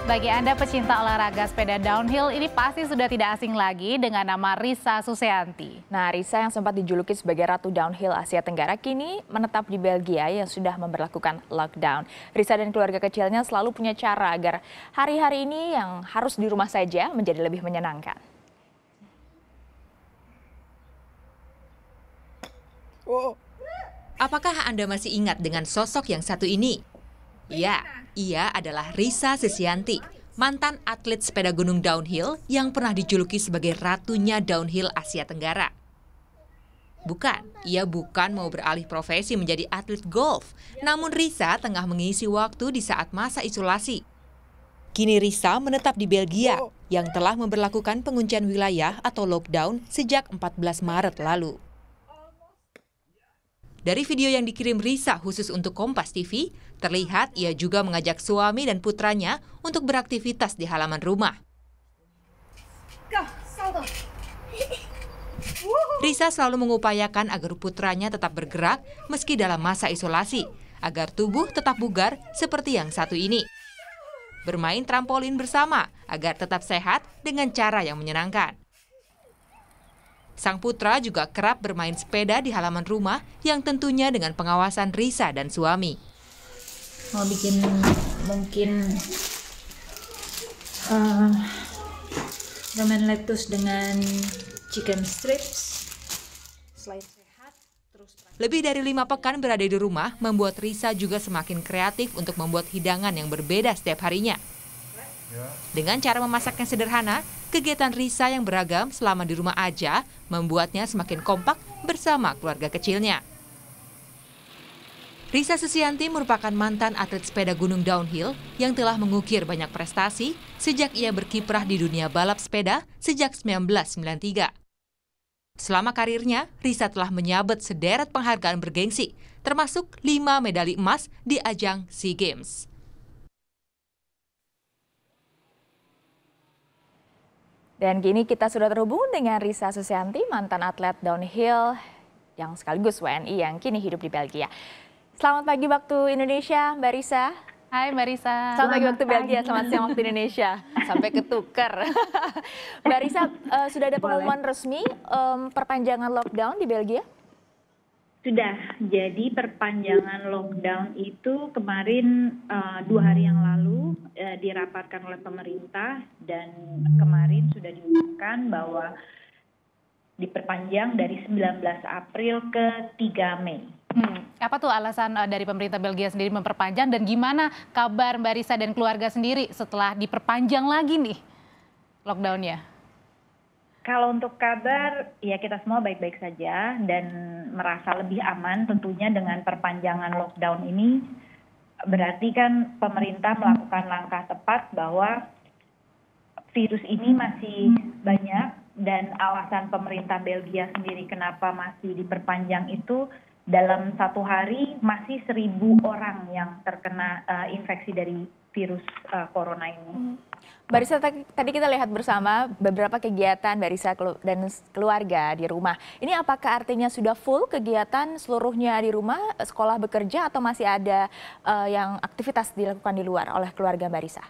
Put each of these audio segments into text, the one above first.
Bagi Anda pecinta olahraga sepeda downhill, ini pasti sudah tidak asing lagi dengan nama Rissa Suseanti. Nah, Rissa yang sempat dijuluki sebagai Ratu Downhill Asia Tenggara kini menetap di Belgia yang sudah memberlakukan lockdown. Rissa dan keluarga kecilnya selalu punya cara agar hari-hari ini yang harus di rumah saja menjadi lebih menyenangkan. Apakah Anda masih ingat dengan sosok yang satu ini? Ya, ia adalah Rissa Suseanti, mantan atlet sepeda gunung downhill yang pernah dijuluki sebagai ratunya downhill Asia Tenggara. Bukan, ia bukan mau beralih profesi menjadi atlet golf, namun Rissa tengah mengisi waktu di saat masa isolasi. Kini Rissa menetap di Belgia yang telah memberlakukan penguncian wilayah atau lockdown sejak 14 Maret lalu. Dari video yang dikirim Rissa khusus untuk Kompas TV, terlihat ia juga mengajak suami dan putranya untuk beraktivitas di halaman rumah. Rissa selalu mengupayakan agar putranya tetap bergerak meski dalam masa isolasi, agar tubuh tetap bugar seperti yang satu ini. Bermain trampolin bersama agar tetap sehat dengan cara yang menyenangkan. Sang putra juga kerap bermain sepeda di halaman rumah yang tentunya dengan pengawasan Rissa dan suami. Mau bikin mungkin ramen lettuce dengan chicken strips. Selain sehat, Lebih dari 5 pekan berada di rumah membuat Rissa juga semakin kreatif untuk membuat hidangan yang berbeda setiap harinya. Dengan cara memasak yang sederhana, kegiatan Rissa yang beragam selama di rumah aja membuatnya semakin kompak bersama keluarga kecilnya. Rissa Suseanti merupakan mantan atlet sepeda gunung downhill yang telah mengukir banyak prestasi sejak ia berkiprah di dunia balap sepeda sejak 1993. Selama karirnya, Rissa telah menyabet sederet penghargaan bergengsi, termasuk 5 medali emas di ajang SEA Games. Dan kini kita sudah terhubung dengan Rissa Suseanti, mantan atlet downhill yang sekaligus WNI yang kini hidup di Belgia. Selamat pagi waktu Indonesia, Mbak Rissa. Hai Mbak Rissa. Selamat pagi waktu Belgia, selamat siang waktu Indonesia. Sampai ketuker. Mbak Rissa, sudah ada pengumuman resmi perpanjangan lockdown di Belgia? Sudah, jadi perpanjangan lockdown itu kemarin 2 hari yang lalu dirapatkan oleh pemerintah dan kemarin sudah diumumkan bahwa diperpanjang dari 19 April ke 3 Mei. Apa tuh alasan dari pemerintah Belgia sendiri memperpanjang dan gimana kabar Mbak Rissa dan keluarga sendiri setelah diperpanjang lagi nih lockdownnya? Kalau untuk kabar, ya kita semua baik-baik saja dan merasa lebih aman tentunya dengan perpanjangan lockdown ini. Berarti kan pemerintah melakukan langkah tepat bahwa virus ini masih banyak dan alasan pemerintah Belgia sendiri kenapa masih diperpanjang itu dalam 1 hari masih 1.000 orang yang terkena infeksi dari virus corona ini. Mbak Rissa, tadi kita lihat bersama beberapa kegiatan Mbak Rissa dan keluarga di rumah. Ini apakah artinya sudah full kegiatan seluruhnya di rumah, sekolah bekerja, atau masih ada yang aktivitas dilakukan di luar oleh keluarga Mbak Rissa?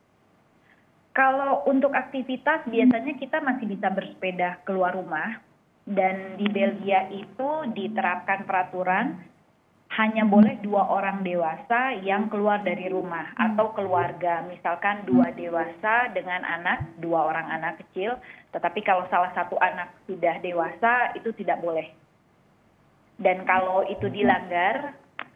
Kalau untuk aktivitas biasanya kita masih bisa bersepeda keluar rumah dan di Belgia itu diterapkan peraturan hanya boleh 2 orang dewasa yang keluar dari rumah atau keluarga, misalkan 2 dewasa dengan anak, 2 orang anak kecil, tetapi kalau salah satu anak sudah dewasa itu tidak boleh. Dan kalau itu dilanggar,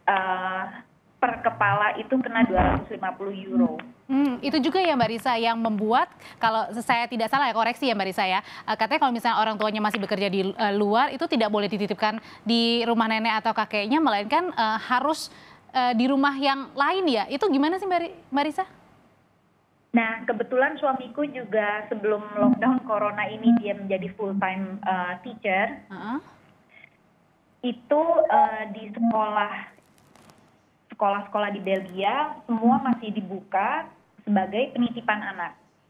per kepala itu kena 250 euro. Itu juga ya Mbak Rissa yang membuat, kalau saya tidak salah ya, koreksi ya Mbak Rissa ya, katanya kalau misalnya orang tuanya masih bekerja di luar itu tidak boleh dititipkan di rumah nenek atau kakeknya, melainkan harus di rumah yang lain ya. Itu gimana sih Mbak Rissa? Nah, kebetulan suamiku juga sebelum lockdown corona ini dia menjadi full time teacher. Itu di sekolah-sekolah di Belgia semua masih dibuka sebagai penitipan anak.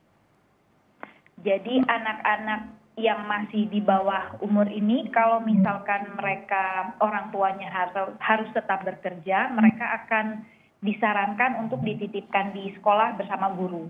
Jadi anak-anak yang masih di bawah umur ini kalau misalkan mereka orang tuanya harus tetap bekerja, mereka akan disarankan untuk dititipkan di sekolah bersama guru.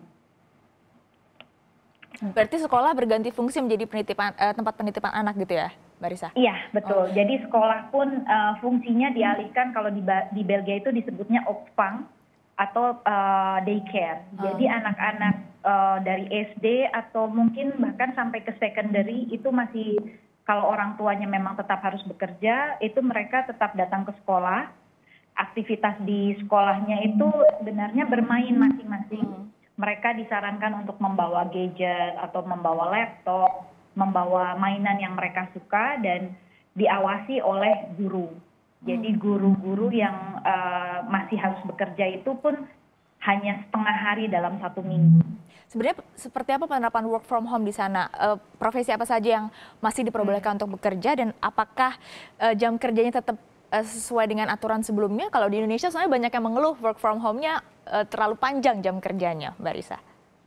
Berarti sekolah berganti fungsi menjadi tempat penitipan anak gitu ya, Mbak Risa? Iya, betul. Jadi sekolah pun fungsinya dialihkan, kalau di Belgia itu disebutnya opvang atau daycare. Jadi anak-anak dari SD atau mungkin bahkan sampai ke secondary itu masih, kalau orang tuanya memang tetap harus bekerja, itu mereka tetap datang ke sekolah. Aktivitas di sekolahnya itu sebenarnya bermain masing-masing. Mereka disarankan untuk membawa gadget atau membawa laptop, membawa mainan yang mereka suka, dan diawasi oleh guru. Jadi guru-guru yang masih harus bekerja itu pun hanya setengah hari dalam 1 minggu. Sebenarnya seperti apa penerapan work from home di sana? Profesi apa saja yang masih diperbolehkan untuk bekerja, dan apakah jam kerjanya tetap sesuai dengan aturan sebelumnya? Kalau di Indonesia soalnya banyak yang mengeluh work from home-nya terlalu panjang jam kerjanya, Mbak Risa.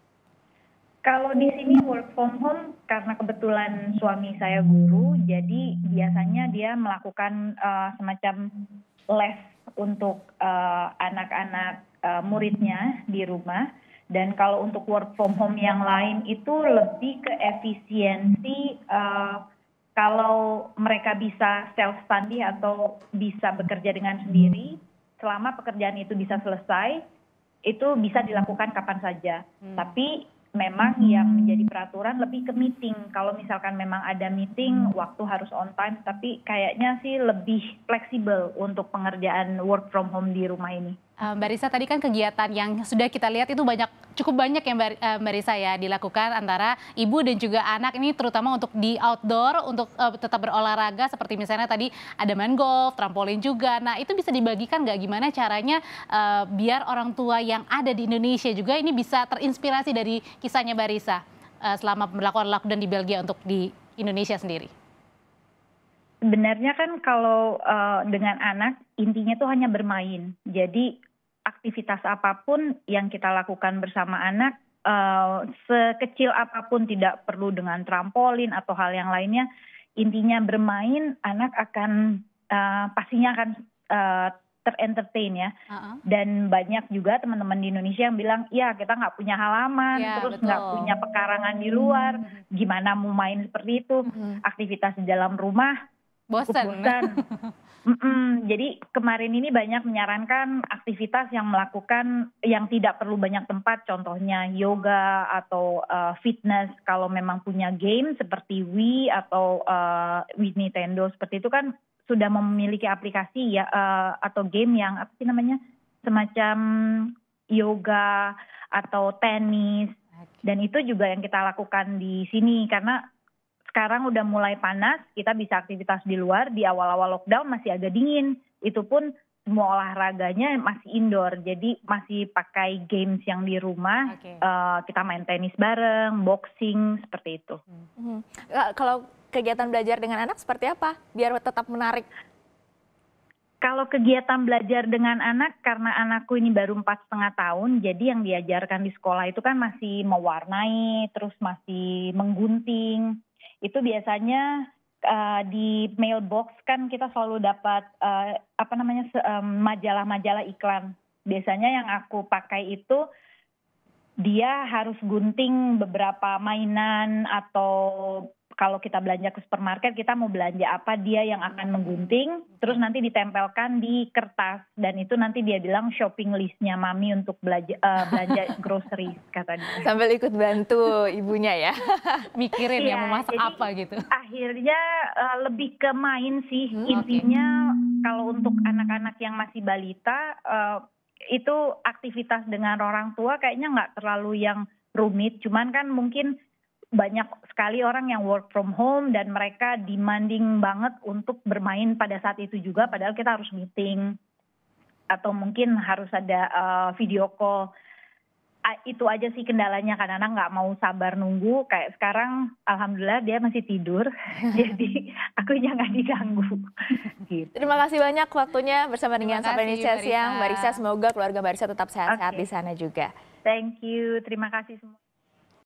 Kalau di sini work from home, karena kebetulan suami saya guru, jadi biasanya dia melakukan semacam les untuk anak-anak muridnya di rumah. Dan kalau untuk work from home yang lain itu lebih ke efisiensi, kalau mereka bisa self-study atau bisa bekerja dengan sendiri, selama pekerjaan itu bisa selesai, itu bisa dilakukan kapan saja. Tapi memang yang menjadi peraturan lebih ke meeting. Kalau misalkan memang ada meeting, waktu harus on time, tapi kayaknya sih lebih fleksibel untuk pengerjaan work from home di rumah ini. Mbak Risa, tadi kan kegiatan yang sudah kita lihat itu cukup banyak ya Mbak Risa ya, dilakukan antara ibu dan juga anak ini, terutama untuk di outdoor, untuk tetap berolahraga, seperti misalnya tadi ada main golf, trampolin juga. Nah, itu bisa dibagikan nggak, gimana caranya biar orang tua yang ada di Indonesia juga ini bisa terinspirasi dari kisahnya Mbak Risa selama melakukan lockdown di Belgia untuk di Indonesia sendiri? Sebenarnya kan kalau dengan anak, intinya tuh hanya bermain. Jadi aktivitas apapun yang kita lakukan bersama anak, sekecil apapun, tidak perlu dengan trampolin atau hal yang lainnya, intinya bermain, anak akan pastinya akan terentertain ya. Dan banyak juga teman-teman di Indonesia yang bilang, ya kita nggak punya halaman, terus nggak punya pekarangan di luar, gimana mau main seperti itu, aktivitas di dalam rumah, bosan. Jadi kemarin ini banyak menyarankan aktivitas yang tidak perlu banyak tempat, contohnya yoga atau fitness. Kalau memang punya game seperti Wii atau Wii Nintendo seperti itu kan sudah memiliki aplikasi ya, atau game yang apa sih namanya, semacam yoga atau tenis. Dan itu juga yang kita lakukan di sini, karena sekarang udah mulai panas, kita bisa aktivitas di luar. Di awal-awal lockdown masih agak dingin, itu pun semua olahraganya masih indoor, jadi masih pakai games yang di rumah. Kita main tenis bareng, boxing, seperti itu. Kalau kegiatan belajar dengan anak seperti apa biar tetap menarik? Kalau kegiatan belajar dengan anak, karena anakku ini baru 4,5 tahun, jadi yang diajarkan di sekolah itu kan masih mewarnai, terus masih menggunting. Itu biasanya di mailbox kan kita selalu dapat majalah-majalah iklan. Biasanya yang aku pakai itu dia harus gunting beberapa mainan, atau kalau kita belanja ke supermarket, kita mau belanja apa, dia yang akan menggunting, terus nanti ditempelkan di kertas, dan itu nanti dia bilang shopping listnya mami untuk belanja groceries, kata dia. Sambil ikut bantu ibunya ya? Mikirin ya mau masak apa gitu. Akhirnya lebih ke main sih, intinya kalau untuk anak-anak yang masih balita, itu aktivitas dengan orang tua kayaknya nggak terlalu yang rumit, cuman kan mungkin banyak sekali orang yang work from home dan mereka demanding banget untuk bermain pada saat itu juga, padahal kita harus meeting atau mungkin harus ada video call. Itu aja sih kendalanya, kan anak nggak mau sabar nunggu. Kayak sekarang alhamdulillah dia masih tidur, jadi akunya nggak diganggu. Gitu. Terima kasih banyak waktunya bersama dengan Sapa Indonesia Siang, Mbak Risa. Semoga keluarga Mbak Risa tetap sehat-sehat di sana juga. Thank you, terima kasih semua.